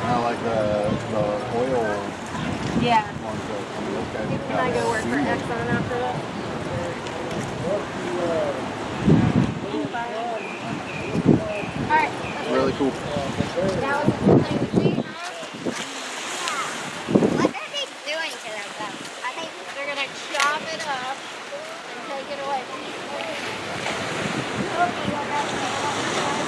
kind of like the oil. Yeah. Ones that, I mean, those guys Can I go work for Exxon after this? Alright. Really cool. That was a cool thing to see, huh? Yeah. What are they doing to themselves? I think they're going to chop it up and take it away.